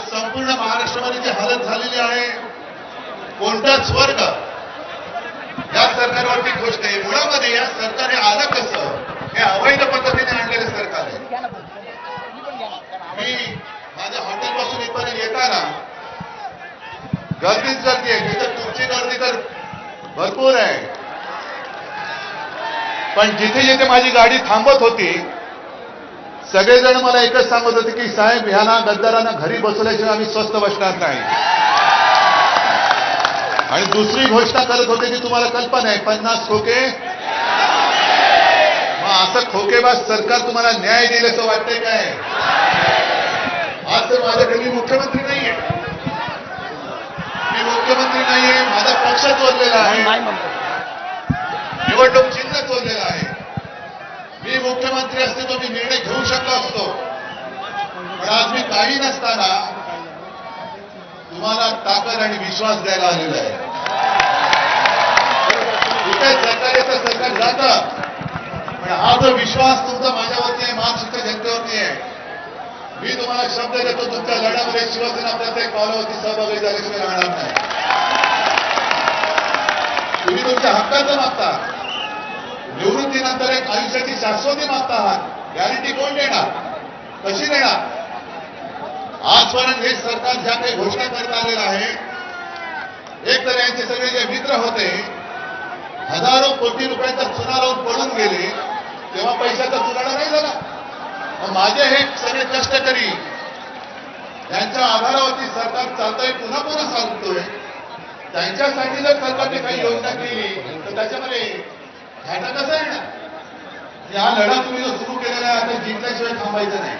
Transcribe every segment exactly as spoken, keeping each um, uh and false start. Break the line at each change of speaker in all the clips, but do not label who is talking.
आज संपूर्ण महाराष्ट्रामध्ये जी हालत झालेली आहे, कोणताच वर्ग या सरकारवरती खुश नाही. मुळामध्ये या सरकारने आलं कसं, हे अवैध पद्धतीने आणलेलं सरकार आहे. मी माझ्या हॉटेलपासून इथपर्यंत येताना गर्दीच गर्दी आहे. तिथं तुमची गर्दी तर भरपूर आहे, पण जिथे जिथे माझी गाडी थांबत होती सगळेजण मला एकच सांगत होते की साहेब, ह्याना गद्दारांना घरी बसवल्याशिवाय आम्ही स्वस्त बसणार नाही. आणि दुसरी घोषणा करत होते की तुम्हाला कल्पना आहे पन्नास खोके. मग असं खोकेबाज सरकार तुम्हाला न्याय देईल असं वाटतंय काय? आज तर माझ्याकडे मी मुख्यमंत्री नाहीये, मी मुख्यमंत्री नाहीये, माझा पक्ष चोरलेला आहे, निवडणूक चिन्ह चोरलेलं आहे. मी मुख्यमंत्री असते तो मी निर्णय घेऊ शकलो असतो, पण आज मी काही नसताना तुम्हाला ताकद आणि विश्वास द्यायला आलेला आहे. कुठे सरकार येतं, सरकार जातं, पण हा जो विश्वास तुमचा माझ्यावरती आहे, महाराष्ट्र जनतेवरती आहे, मी तुम्हाला शब्द देतो तुमच्या लढ्यामध्ये शिवसेना प्रत्येक पावलावरती सहभागी झाल्याशिवाय राहणार नाही. तुम्ही तुमच्या हक्काचं मागता, निवृत्तीनंतर एक आयुष्याची शाश्वती मागता आहात. गॅरंटी कोण देणार, कशी देणार? आजपर्यंत हे सरकार ज्या काही घोषणा करत आलेला आहे, एक तर यांचे सगळे जे मित्र होते हजारो कोटी रुपयांचा चुना लावून पळून गेले, तेव्हा पैशाचा चुराडा नाही झाला. मग माझे हे सगळे कष्टकरी यांच्या आधारावरती सरकार चालतंय, पुन्हा पुन्हा चालतोय. त्यांच्यासाठी जर सरकारने काही योजना केली तर त्याच्यामध्ये घाटा कसा येणार? हा लढा तुम्ही जो सुरू केलेला आहे आता जिंकल्याशिवाय थांबायचं नाही.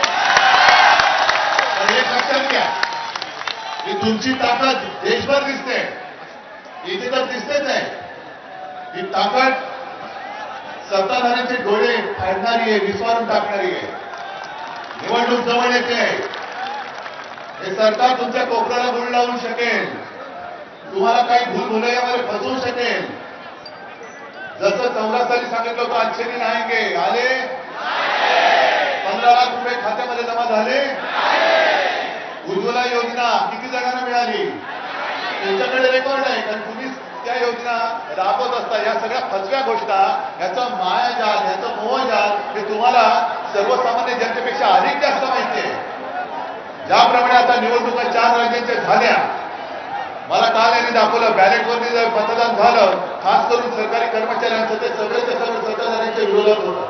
पण एक लक्षात घ्या की तुमची ताकद देशभर दिसते, इथे तर दिसतेच आहे. ही ताकद सत्ताधाऱ्यांचे डोळे फाडणारी आहे, विस्मारून टाकणारी आहे. निवडणूक जवळ येते, हे सरकार तुमच्या कोपऱ्याला गुळ लावू शकेल, तुम्हाला काही भूलभुलैयामध्ये फसवू शकेल. जसं चौदा साली सांगितलं होतं अच्छे दिन आएंगे, आले? पंधरा लाख रुपये खात्यामध्ये जमा झाले. उज्ज्वला योजना किती जणांना मिळाली? तुमच्याकडे रेकॉर्ड आहे, कारण तुम्ही त्या योजना राबवत असता. या सगळ्या फसव्या घोषणा, याचा मायाजाल, याचं मोहजाल हे तुम्हाला सर्वसामान्य जनतेपेक्षा अधिक जास्त माहिती आहे. ज्याप्रमाणे आता निवडणुका चार राज्यांच्या झाल्या, मला काल यांनी दाखवलं बॅलेटवरती जर मतदान झालं, खास करून सरकारी कर्मचाऱ्यांचं, ते सगळं ते सगळं सत्ताधाऱ्यांच्या विरोधात होतं.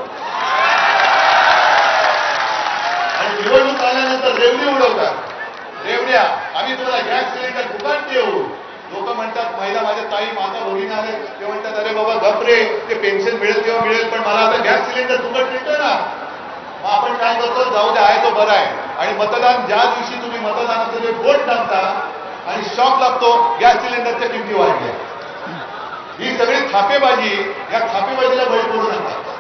आणि निवडणूक आल्यानंतर रेवडी उडवतात. रेवड्या, आम्ही तुम्हाला गॅस सिलेंडर फुकट देऊ. लोक म्हणतात, महिला माझ्या ताई माता भगिनी आले, ते म्हणतात अरे बाबा गपरे, ते पेन्शन मिळेल तेव्हा मिळेल, पण मला आता गॅस सिलेंडर फुकट मिळतं ना. मग आपण काय करतो, जाऊ दे, आहे तो बरा आहे. आणि मतदान ज्या दिवशी तुम्ही मतदानाचं जे वोट टाकता आणि शॉक लागतो, गॅस सिलेंडरच्या किमती वाढल्या. ही सगळी थापेबाजी, या थापेबाजीला बळी पडू नका.